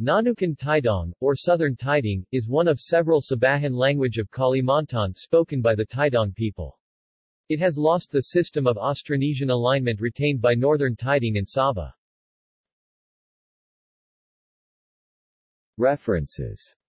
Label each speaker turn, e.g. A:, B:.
A: Nonukan Tidong, or Southern Tidong, is one of several Sabahan language of Kalimantan spoken by the Tidong people. It has lost the system of Austronesian alignment retained by Northern Tidong and Sabah. References